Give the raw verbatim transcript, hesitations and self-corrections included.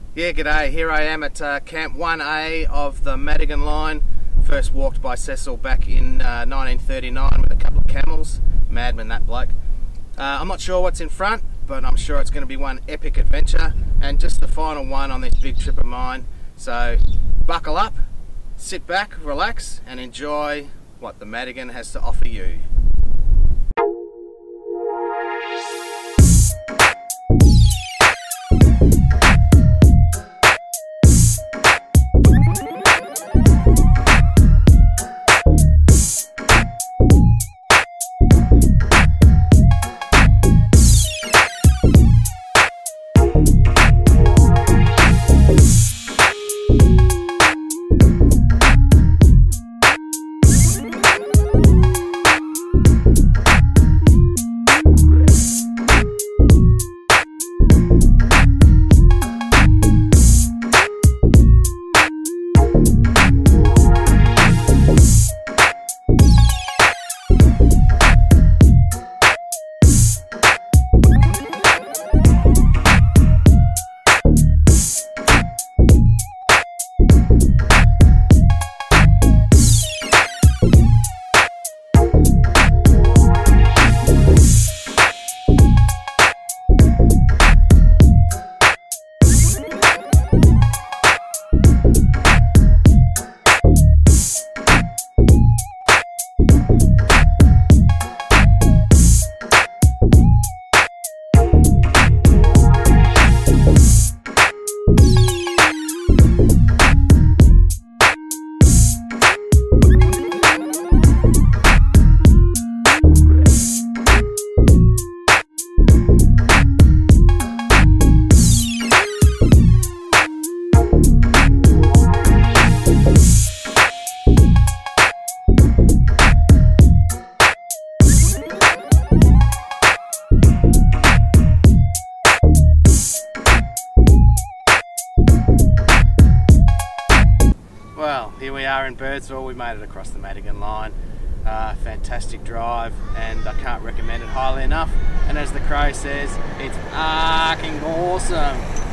Yeah, g'day. Here I am at uh, Camp one A of the Madigan Line. First walked by Cecil back in uh, nineteen thirty-nine with a couple of camels. Madman, that bloke. Uh, I'm not sure what's in front, but I'm sure it's going to be one epic adventure and just the final one on this big trip of mine. So buckle up, sit back, relax and enjoy what the Madigan has to offer you. Well, here we are in Birdsville. We made it across the Madigan Line. Uh, fantastic drive, and I can't recommend it highly enough. And as the crow says, it's arcing awesome.